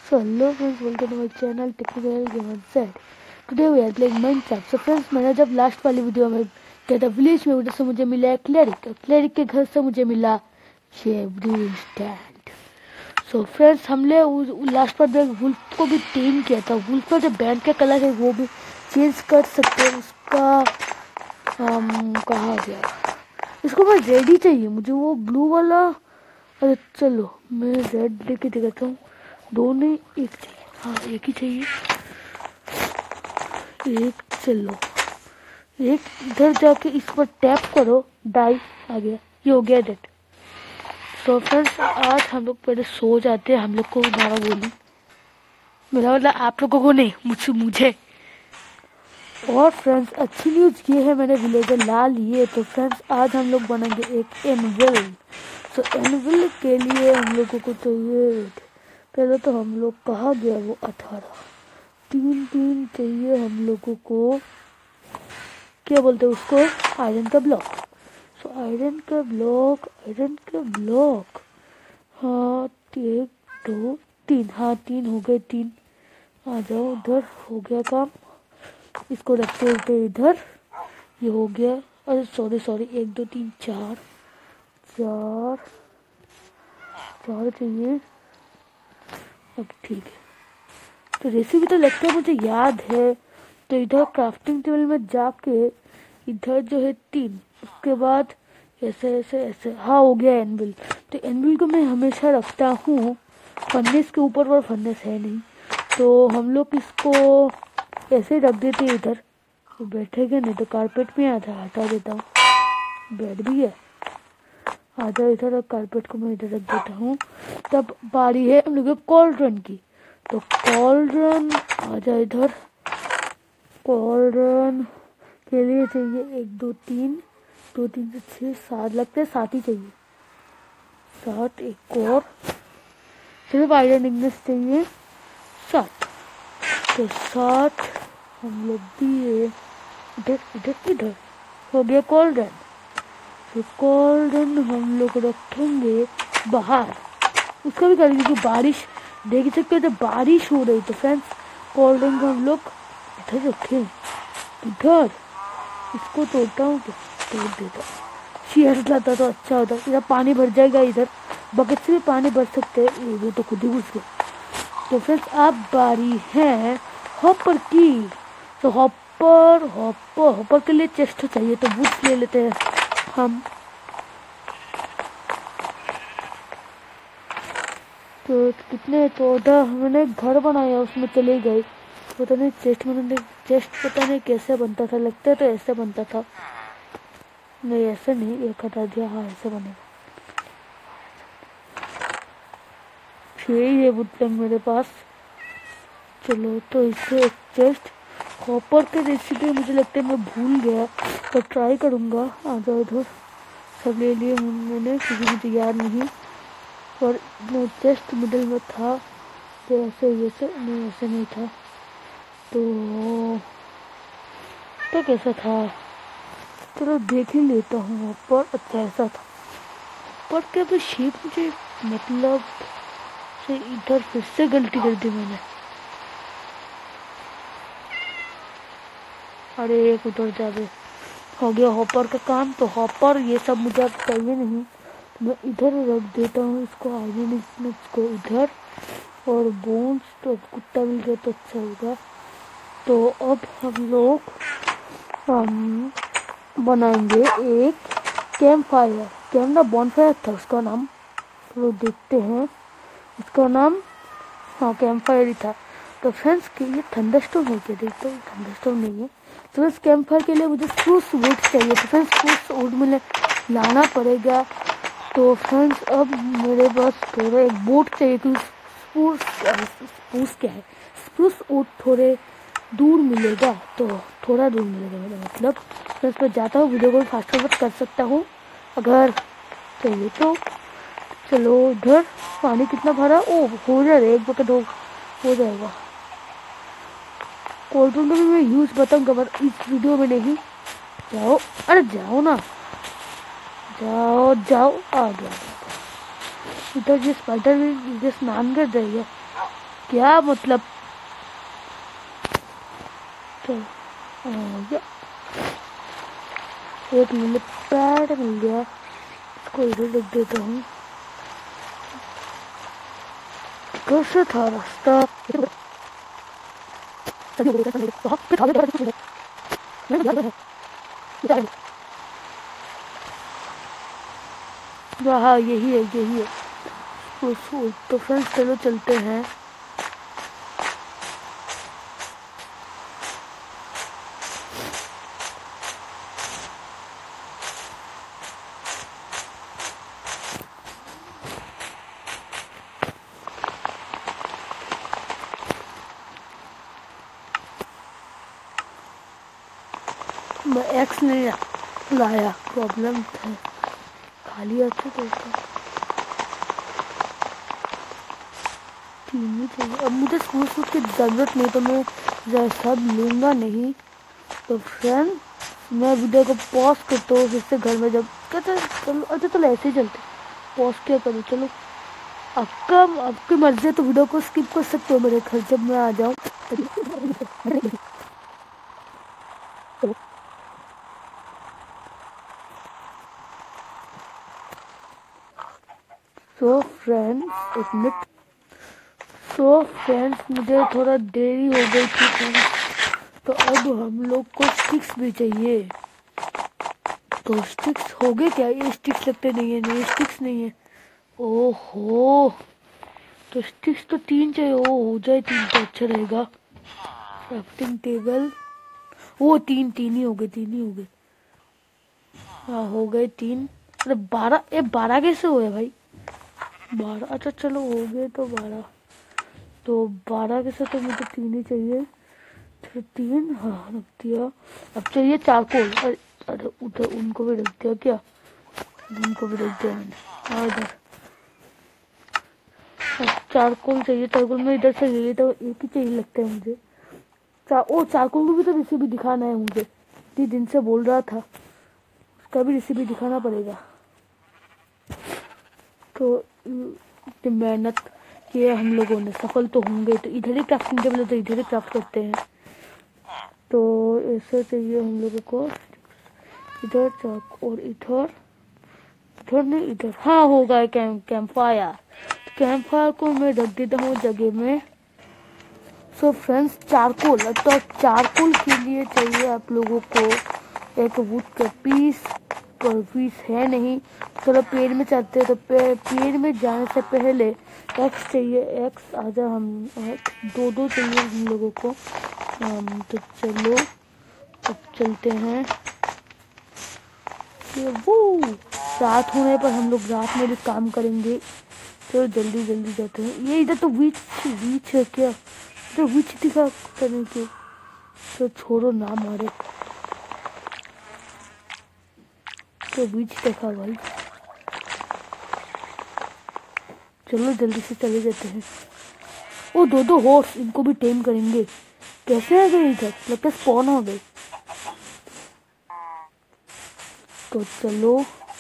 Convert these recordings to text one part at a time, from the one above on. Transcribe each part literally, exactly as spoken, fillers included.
So hello friends, welcome to my channel Technical Gamer Z. Today we are playing Minecraft. So friends, मैंने जब last वाली video में क्या था village में उधर से मुझे मिला क्लेरिक, क्लेरिक के घर से मुझे मिला ये ब्रूइंग स्टैंड. सो फ्रेंड्स, हमने लास्ट पर वुल्फ को भी टेम किया था. वुल्फ का जो बैंड का कलर है वो भी चेंज कर सकते हैं. उसका कहा गया, इसको मैं रेड ही चाहिए मुझे, वो ब्लू वाला. अरे चलो मैं रेड लेके दिखाता हूँ. दो नहीं, एक चाहिए. हाँ एक ही चाहिए. एक चलो, एक इधर जाके इस पर टैप करो, डाई आ गया. ये हो गया डेट. सो फ्रेंड्स, आज हम लोग पहले सो जाते हैं. हम लोग को हमारा बोली मेरा मतलब आप लोगों को नहीं, मुझसे मुझे. और फ्रेंड्स अच्छी न्यूज़ ये है, मैंने विलेजर ला लिए. तो फ्रेंड्स आज हम लोग बनाएंगे एक एनविल. सो एनविल के लिए हम लोगों को चाहिए, पहले तो हम लोग कहा गया वो अठारह, तीन तीन चाहिए हम लोगों को. क्या बोलते हैं उसको, आयरन का ब्लॉक. सो आयरन का ब्लॉक, आयरन का ब्लॉक. हाँ एक दो तीन, हाँ तीन हो गए. तीन आ जाओ उधर, हो गया काम. इसको रखते रखते इधर, ये हो गया. अरे सॉरी सॉरी, एक दो तीन चार, चार चार चाहिए. अब ठीक है. तो रेसिपी तो लगता है मुझे याद है. तो इधर क्राफ्टिंग टेबल में जाके इधर जो है तीन, उसके बाद ऐसे ऐसे ऐसे. हाँ हो गया एनविल. तो एनविल को मैं हमेशा रखता हूँ फर्नेस के ऊपर, पर फर्नेस है नहीं तो हम लोग इसको ऐसे रख देते हैं इधर. तो बैठेगा नहीं तो कारपेट में आता हटा देता हूँ. बेड भी है, आ जाओ इधर. और कारपेट को मैं इधर रख देता हूँ. तब बारी है हम लोग कॉल्ड्रन की. तो कॉल्ड्रन आ जाओ इधर. कॉल्ड्रन के लिए चाहिए एक दो तीन, दो तीन से छः सात, लगते हैं सात ही चाहिए. सात. एक और सिर्फ आयरन इग्निस चाहिए सात. तो सात हम लोग दिए इधर इधर इधर. हो गया कॉल्ड्रन. तो कॉल्ड्रन हम लोग रखेंगे बाहर. उसका भी करेंगे क्योंकि बारिश देख सकते हो, जब बारिश हो रही. तो फ्रेंड्स कॉल्ड्रन को हम लोग इधर रखें. इधर इसको तोड़ता हूँ, क्या तोड़ देता हूँ. शेयर लाता तो अच्छा होता. इधर पानी भर जाएगा. इधर बकेट से भी पानी भर सकते हैं. वो तो खुद ही घुस गए. तो फ्रेंड्स आप बारी है हॉपर की. तो हॉपर हॉपर हॉपर के लिए चेस्ट चाहिए. तो बुक्स ले लेते हैं हम. तो कितने चौदह मैंने घर बनाया, उसमें चले गए. पता नहीं चेस्ट मैंने चेस्ट पता नहीं कैसे बनता था. लगता है तो ऐसे बनता था. नहीं ऐसे नहीं, एक हटा दिया. हाँ ऐसे बनेगा. यही है वुडप्लैंक मेरे पास. चलो तो इससे एक चेस्ट. कॉपर के रेसिपी मुझे लगता है मैं भूल गया, तो ट्राई करूँगा. आ जाओ इधर. सब ले लिए मैंने क्योंकि मुझे याद नहीं. और चेस्ट मिडल में था. तो ऐसे ऐसे नहीं, ऐसे नहीं था. तो तो कैसा था, चलो देख ही लेता हूँ. पर अच्छा ऐसा था. पर क्या तो शेप मुझे मतलब से इधर फिर से गलती कर दी मैंने. अरे एक उधर जाके हो गया हॉपर का काम. तो हॉपर ये सब मुझे अब चाहिए नहीं. तो मैं इधर रख देता हूँ इसको. आयरन को इधर. और बोन्स तो कुत्ता मिल गया तो अच्छा होगा. तो अब हम लोग हम बनाएंगे एक कैंप फायर. कैंप ना बॉनफायर था उसका नाम. तो देखते हैं इसका नाम. हाँ कैंप फायर ही था. तो फ्रेंड्स के ये थंडरस्टॉर्म है क्या, देखते हो. थंडरस्टॉर्म नहीं है. तो फ्रेंड्स कैंप फायर के लिए मुझे स्प्रूस वुड चाहिए. तो फ्रेंड्स स्प्रूस वुड मुझे लाना पड़ेगा. तो फ्रेंड्स अब मेरे पास थोड़ा एक बोट चाहिए क्योंकि स्प्रूस स्प्रूस क्या है, स्प्रूस वुड थोड़े दूर मिलेगा. तो थोड़ा दूर मिलेगा मेरा मतलब. फ्रेंड्स मैं जाता हूँ, वीडियो को फास्ट फॉरवर्ड कर सकता हूँ अगर चाहिए तो. चलो उधर पानी कितना भरा. ओ हो जा रहा है, एक बकेट हो, हो जाएगा. कोल्ड ड्रिंक भी मैं यूज़ बताऊँगा पर इस वीडियो में नहीं. जाओ, अरे जाओ ना, जाओ जाओ. आ गया इधर. ये स्पाइडर भी स्नान कर जाएगा. क्या मतलब? तो आ गया, एक मिनट पैड मिल गया, इसको इधर रख देता हूँ। कैसे था रास्ता? हाँ यही है, यही है। तो फ्रेंड्स चलो चलते हैं। मैं एक्स नहीं लाया, प्रॉब्लम था, खाली आते तो तीन ही चाहिए। अब मुझे स्कूल सूट की ज़रूरत नहीं, तो मैं सब लूँगा नहीं। तो फ्रेंड मैं वीडियो को पॉज करता हूँ, फिर से घर में जब कहते चलो, अच्छा चलो ऐसे ही चलते, पॉज क्या करूँ। चलो आपका आपकी मर्जी है, तो वीडियो को स्किप कर सकते हो मेरे घर जब मैं आ जाऊँ। सो फ्रेंड्स एक मिनट, सो फ्रेंड्स मुझे थोड़ा देरी हो गई थी फ्रेंड्स, तो अब हम लोग को स्टिक्स भी चाहिए। तो स्टिक्स हो गए क्या? ये स्टिक्स लगते नहीं है, नहीं स्टिक्स नहीं है। ओहो, तो स्टिक्स तो तीन चाहिए। ओ हो जाए तीन तो अच्छा रहेगा। क्राफ्टिंग टेबल, वो तीन तीन ही हो गए, तीन ही हो गए। हाँ हो गए तीन। अरे बारह, ये बारह कैसे हुए भाई? बारह, अच्छा चलो हो गए तो बारह। तो बारह के साथ तो मुझे तीन ही चाहिए, फिर तीन हाँ रख दिया। अब चाहिए चारकोल। अरे अरे उधर उनको भी रख दिया क्या? उनको भी रख दिया मैंने। हाँ इधर चारकोल चाहिए। चारकोल में इधर से ले लेता हूँ, एक ही चाहिए लगता है मुझे। चार ओ चारकोल को भी तो रेसिपी दिखाना है मुझे, इतनी दिन से बोल रहा था, उसका भी रेसिपी दिखाना पड़ेगा। तो इतनी मेहनत किए हम लोगों ने, सफल तो होंगे। तो इधर ही क्राफ्टिंग टेबल है, तो इधर ही क्राफ्ट करते हैं। तो ऐसे चाहिए हम लोगों को, इधर चाक और इधर, इधर नहीं इधर। हाँ होगा camp camp fire. Camp fire को मैं रख देता हूँ जगह में। सो फ्रेंड्स चारकोल, तो चारकोल के लिए चाहिए आप लोगों को एक वुड का पीस, पर पीस है नहीं। चलो पेड़ में चलते हैं। तो पे, पेड़ में जाने से पहले एक्स चाहिए, एक्स आजा हम एक्स दो दो चाहिए हम लोगों को। हम तो चलो अब चलते हैं। वो रात होने पर हम लोग रात में भी काम करेंगे, तो जल्दी जल्दी जाते हैं। ये इधर तो विच विच है क्या? तो विच दिखा करने के, तो छोड़ो ना मारे, तो विच देखा भाई। चलो जल्दी से चले जाते हैं। ओ दो दो हॉर्स, इनको भी टेम करेंगे। कैसे आ गए इधर? लगता है स्पॉन हो गए। तो चलो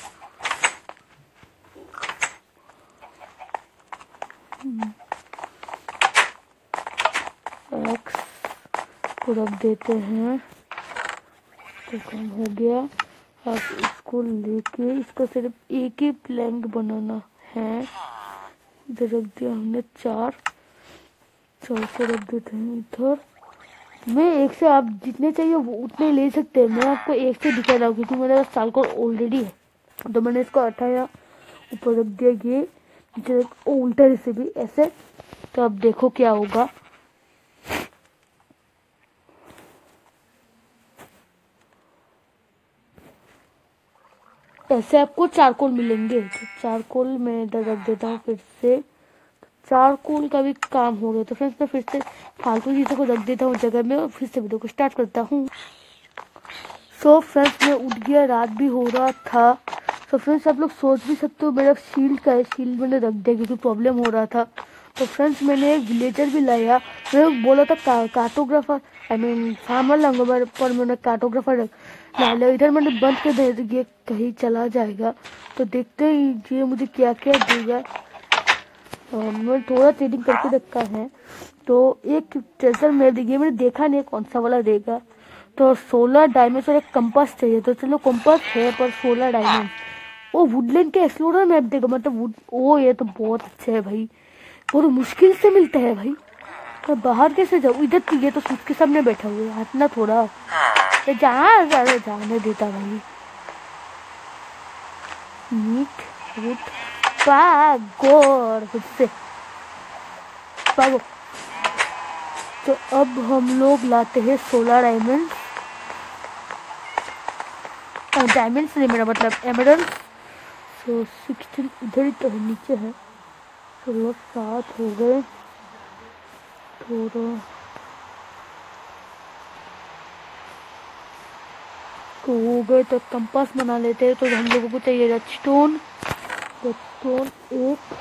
एक्स को रख देते हैं, तो काम हो गया। अब इसको लेके इसका सिर्फ एक ही प्लैंक बनाना है। इधर रख दिया हमने चार, चार को रख देते हैं इधर। मैं एक से, आप जितने चाहिए वो उतने ले सकते हैं। मैं आपको एक से दिखा रहा हूँ क्योंकि मेरा साल को ऑलरेडी है, तो मैंने इसको हटाया, ऊपर रख दिया। ये नीचे उल्टा से भी ऐसे। तो अब देखो क्या होगा। ऐसे आपको चारकोल मिलेंगे। तो चारकोल मैं इधर रख देता हूँ फिर से। तो चारकोल का भी काम हो गया। तो फ्रेंड्स मैं फिर से फालतू चीज़ों को रख देता हूँ जगह में और फिर से वीडियो को स्टार्ट करता हूँ। सो फ्रेंड्स मैं उठ गया, रात भी हो रहा था। तो फ्रेंड्स आप लोग सोच भी सकते हो मेरा शील्ड का है, शील्ड मैंने रख दिया क्योंकि प्रॉब्लम हो रहा था। तो फ्रेंड्स मैंने एक विलेजर भी लाया। मैं बोला था का, कार्टोग्राफर आई मीन फार्मर लाऊंगा, पर मैंने कार्टोग्राफर ला लिया। इधर मैंने बंद कर दिया, ये कहीं चला जाएगा। तो देखते हैं ये मुझे क्या क्या देगा। मैंने थोड़ा ट्रेडिंग करके रखा है। तो एक ट्रेजर मैप देखिए, मैंने देखा नहीं कौन सा वाला देगा। तो सोलह डायमंड और एक कंपास चाहिए। तो चलो कंपास है पर सोलह डायमंड। वो वुडलैंड के एक्सप्लोरर मैप देगा, मतलब वुड। ओ ये तो बहुत अच्छा है भाई, बहुत मुश्किल से मिलता है भाई। तो बाहर कैसे जाऊँ? इधर तो ये तो सूट के सामने बैठा हुआ है, हटना थोड़ा। तो जहाँ ज़्यादा जाने देता भाई। नीट रूट पागोर खुद से पागो। तो अब हम लोग लाते हैं सोलह डायमंड। डायमंड से मेरा मतलब एमरल्ड। सो सिक्सटीन इधर ही तो है, नीचे है। सोलह सात हो गए। थोड़ा तो हो गए। तो कंपास बना लेते हैं। तो हम लोगों को चाहिए रेडस्टोन। रेडस्टोन एक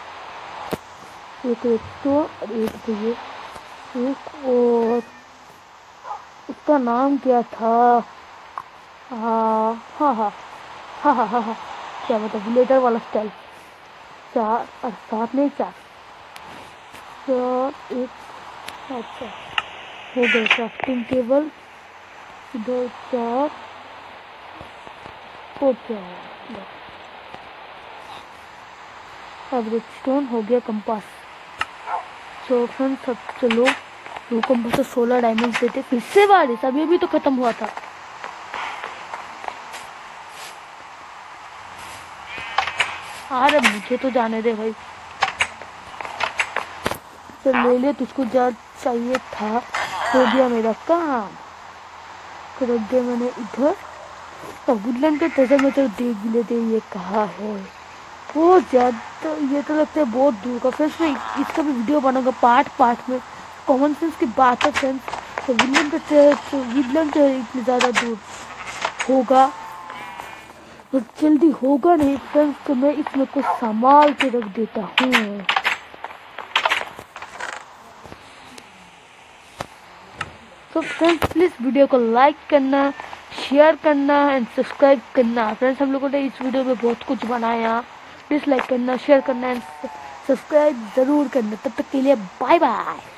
एक रेडस्टोन और एक चाहिए एक। और उसका नाम क्या था? हाँ हाँ हाँ हाँ हाँ हाँ हाँ क्या मतलब लेटर वाला स्टाइल। चार और सात नहीं, चार चार एक। अच्छा हो गए क्राफ्टिंग टेबल। इधर चार और चार। अब रेडस्टोन हो गया कंपास। तो फ्रेंड्स सब चलो दो कंपास से सोलह डायमंड देते फिर से बारिश। अभी अभी तो खत्म हुआ था। अरे मुझे तो जाने दे भाई। तो ले ले, तुझको जा चाहिए था। हो गया मेरा काम। तो रख दिया मैंने इधर। तो वुडलैंड के ट्रेजर में तो देख भी लेते ये कहाँ है। वो ज्यादा ये तो लगता है बहुत दूर का। फ्रेंड्स मैं इसका भी वीडियो बनाऊंगा पार्ट पार्ट में। कॉमन सेंस की बात है फ्रेंड्स। तो वुडलैंड का ट्रेजर वुडलैंड जो है इतनी ज़्यादा दूर होगा तो जल्दी होगा नहीं फ्रेंड्स। तो मैं इसमें कुछ संभाल के रख देता हूँ। तो फ्रेंड्स प्लीज़ वीडियो को लाइक करना, शेयर करना एंड सब्सक्राइब करना। फ्रेंड्स हम लोगों ने इस वीडियो में बहुत कुछ बनाया। प्लीज़ लाइक करना, शेयर करना एंड सब्सक्राइब ज़रूर करना। तब तक के लिए बाय बाय।